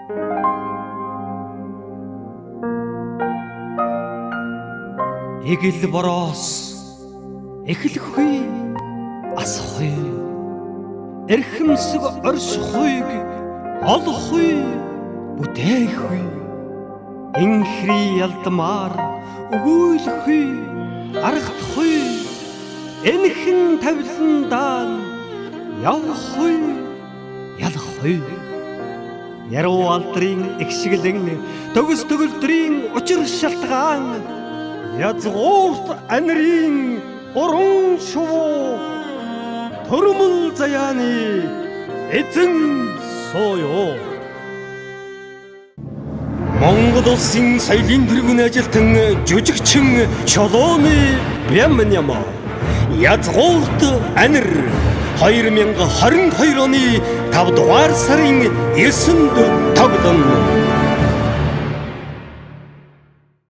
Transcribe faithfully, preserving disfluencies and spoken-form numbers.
Эгэл бороос эхлэхгүй асахгүй эрхэмсэг оршихуйг олохгүй бүтээхгүй инхри ялдмаар өгөөлөхгүй аргахдахгүй энхэн тавиландаа явахгүй ялахгүй яруу алдрын игшгэлэн төгс төгөлдрийн учир шалтгаан язгуурт анирын уран шувуу төрмөл заяаны эзэн сууё. Монгол улсын соёлын тэргүүн ажилтан жүжигчин Чолооны Бямням язгуурт анир две тысячи двадцать два оны тавдугаар сарын есэнд тогтно.